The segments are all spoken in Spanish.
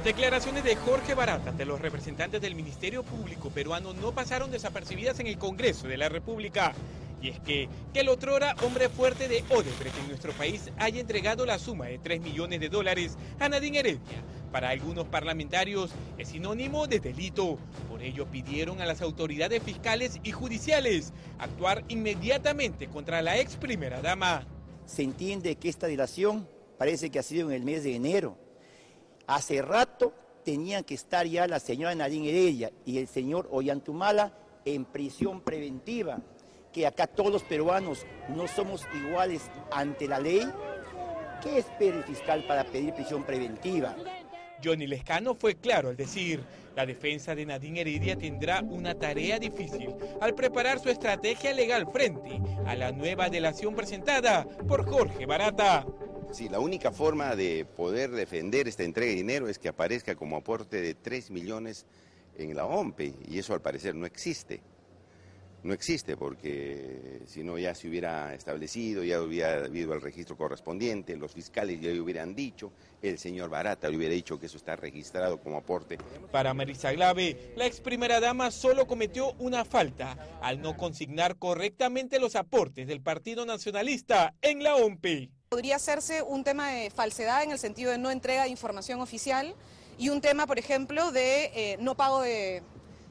Las declaraciones de Jorge Barata ante los representantes del Ministerio Público peruano no pasaron desapercibidas en el Congreso de la República. Y es que el otrora hombre fuerte de Odebrecht en nuestro país haya entregado la suma de $3 millones a Nadine Heredia, para algunos parlamentarios es sinónimo de delito. Por ello pidieron a las autoridades fiscales y judiciales actuar inmediatamente contra la ex primera dama. Se entiende que esta dilación parece que ha sido en el mes de enero. Hace rato tenían que estar ya la señora Nadine Heredia y el señor Ollantumala en prisión preventiva, que acá todos los peruanos no somos iguales ante la ley. ¿Qué espera el fiscal para pedir prisión preventiva? Johnny Lescano fue claro al decir, la defensa de Nadine Heredia tendrá una tarea difícil al preparar su estrategia legal frente a la nueva delación presentada por Jorge Barata. Sí, la única forma de poder defender esta entrega de dinero es que aparezca como aporte de 3 millones en la OMPE, y eso al parecer no existe. No existe porque si no ya se hubiera establecido, ya hubiera habido el registro correspondiente, los fiscales ya hubieran dicho, el señor Barata le hubiera dicho que eso está registrado como aporte. Para Marisa Glave, la ex primera dama solo cometió una falta al no consignar correctamente los aportes del Partido Nacionalista en la OMPE. Podría hacerse un tema de falsedad en el sentido de no entrega de información oficial y un tema, por ejemplo, de no pago de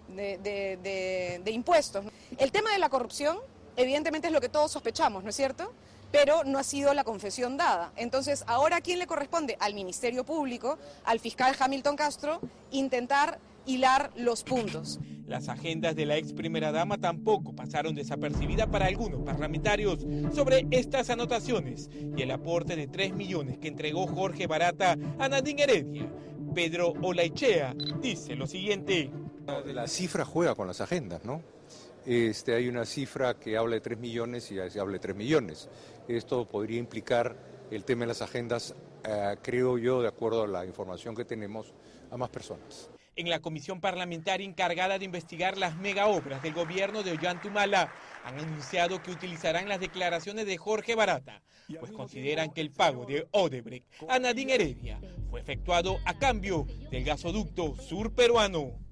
impuestos. El tema de la corrupción, evidentemente es lo que todos sospechamos, ¿no es cierto? Pero no ha sido la confesión dada. Entonces, ahora ¿a quién le corresponde? Al Ministerio Público, al fiscal Hamilton Castro, intentar hilar los puntos. Las agendas de la ex primera dama tampoco pasaron desapercibidas para algunos parlamentarios sobre estas anotaciones y el aporte de 3 millones que entregó Jorge Barata a Nadine Heredia. Pedro Olaichea dice lo siguiente. La cifra juega con las agendas, ¿no? Hay una cifra que habla de 3 millones y se habla de 3 millones. Esto podría implicar el tema de las agendas, creo yo, de acuerdo a la información que tenemos, a más personas. En la comisión parlamentaria encargada de investigar las megaobras del gobierno de Ollantumala, han anunciado que utilizarán las declaraciones de Jorge Barata, pues consideran que el pago de Odebrecht a Nadine Heredia fue efectuado a cambio del gasoducto sur peruano.